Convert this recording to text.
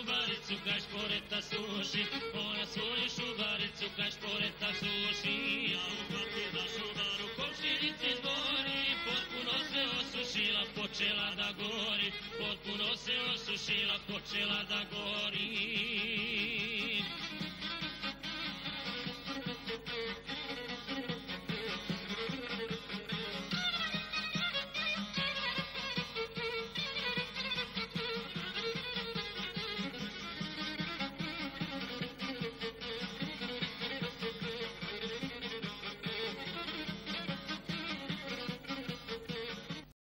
šubaricu kaj šporeta suši, ona svoju šubaricu kaj šporeta suši. Ja uhvati za šubaru komšinici zbori, potpuno se osušila, počela da gori, potpuno se osušila, počela da gori.